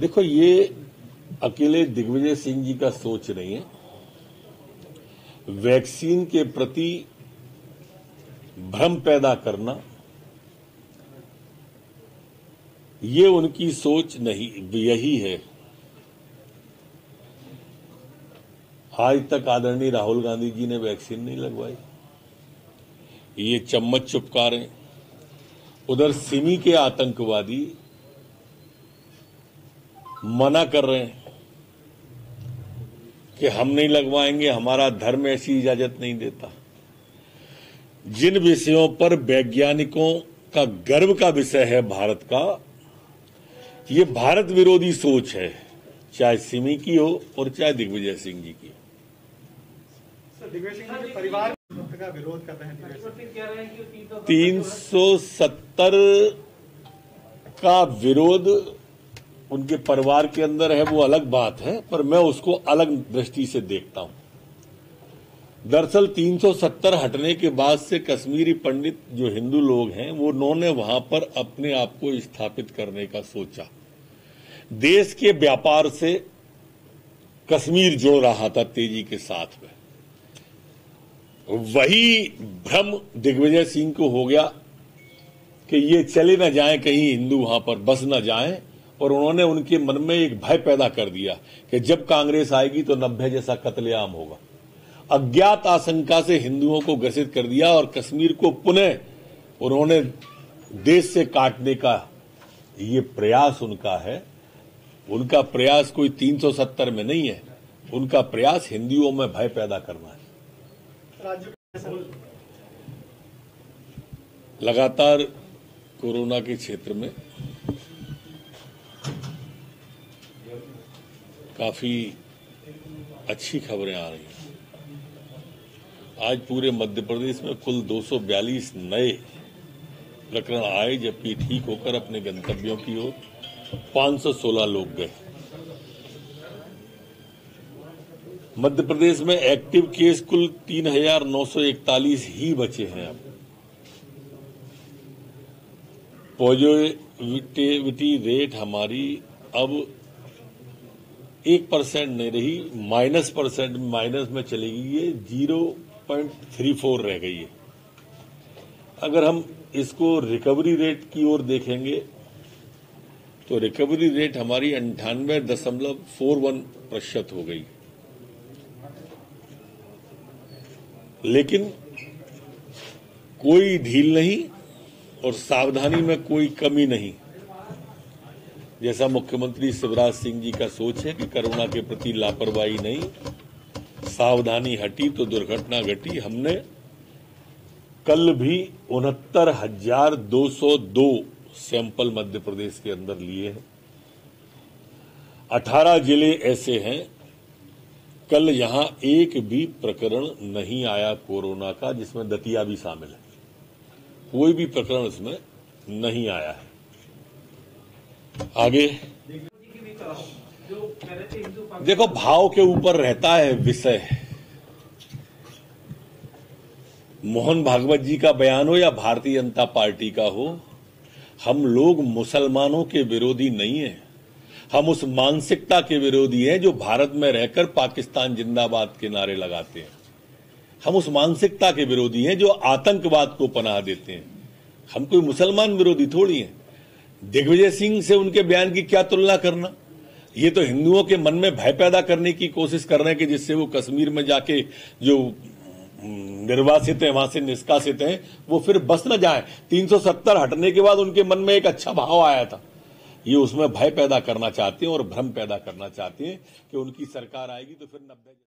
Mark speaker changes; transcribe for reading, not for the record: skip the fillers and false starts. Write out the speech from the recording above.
Speaker 1: देखो, ये अकेले दिग्विजय सिंह जी का सोच नहीं है। वैक्सीन के प्रति भ्रम पैदा करना ये उनकी सोच नहीं, यही है। आज तक आदरणीय राहुल गांधी जी ने वैक्सीन नहीं लगवाई, ये चम्मच चुपका रहे हैं। उधर सिमी के आतंकवादी मना कर रहे हैं कि हम नहीं लगवाएंगे, हमारा धर्म ऐसी इजाजत नहीं देता। जिन विषयों पर वैज्ञानिकों का गर्व का विषय है भारत का, ये भारत विरोधी सोच है, चाहे सिमी की हो और चाहे दिग्विजय सिंह जी की।
Speaker 2: दिग्विजय सिंह जी परिवार का विरोध कर रहे हैं।
Speaker 1: 370 का विरोध उनके परिवार के अंदर है, वो अलग बात है, पर मैं उसको अलग दृष्टि से देखता हूं। दरअसल 370 हटने के बाद से कश्मीरी पंडित जो हिंदू लोग हैं, वो उन्होंने वहां पर अपने आप को स्थापित करने का सोचा। देश के व्यापार से कश्मीर जुड़ रहा था तेजी के साथ में। वही भ्रम दिग्विजय सिंह को हो गया कि ये चले न जाएं, कहीं हिंदू वहां पर बस न जाएं, और उन्होंने उनके मन में एक भय पैदा कर दिया कि जब कांग्रेस आएगी तो 90 जैसा कत्लेआम होगा। अज्ञात आशंका से हिंदुओं को ग्रसित कर दिया और कश्मीर को पुनः उन्होंने देश से काटने का ये प्रयास उनका है। उनका प्रयास कोई 370 में नहीं है, उनका प्रयास हिंदुओं में भय पैदा करना है। लगातार कोरोना के क्षेत्र में काफी अच्छी खबरें आ रही हैं। आज पूरे मध्य प्रदेश में कुल 242 नए प्रकरण आए, जबकि ठीक होकर अपने गंतव्यों की ओर 516 लोग गए। मध्य प्रदेश में एक्टिव केस कुल 3941 ही बचे हैं। अब पॉजिटिविटी रेट हमारी अब 1% नहीं रही, माइनस में चली गई है, 0.34 रह गई है। अगर हम इसको रिकवरी रेट की ओर देखेंगे तो रिकवरी रेट हमारी 98.41% हो गई। लेकिन कोई ढील नहीं और सावधानी में कोई कमी नहीं। जैसा मुख्यमंत्री शिवराज सिंह जी का सोच है कि कोरोना के प्रति लापरवाही नहीं, सावधानी हटी तो दुर्घटना घटी। हमने कल भी 69,202 सैंपल मध्य प्रदेश के अंदर लिए हैं। 18 जिले ऐसे हैं, कल यहां एक भी प्रकरण नहीं आया कोरोना का जिसमें दतिया भी शामिल है। कोई भी प्रकरण इसमें नहीं आया है। आगे देखो, भाव के ऊपर रहता है विषय। मोहन भागवत जी का बयान हो या भारतीय जनता पार्टी का हो, हम लोग मुसलमानों के विरोधी नहीं हैं। हम उस मानसिकता के विरोधी हैं जो भारत में रहकर पाकिस्तान जिंदाबाद के नारे लगाते हैं। हम उस मानसिकता के विरोधी हैं जो आतंकवाद को पनाह देते हैं। हम कोई मुसलमान विरोधी थोड़ी हैं। दिग्विजय सिंह से उनके बयान की क्या तुलना करना? ये तो हिंदुओं के मन में भय पैदा करने की कोशिश कर रहे हैं कि जिससे वो कश्मीर में जाके जो निर्वासित है, वहां से निष्कासित हैं, वो फिर बस न जाए। 370 हटने के बाद उनके मन में एक अच्छा भाव आया था। ये उसमें भय पैदा करना चाहते हैं और भ्रम पैदा करना चाहते हैं कि उनकी सरकार आएगी तो फिर 90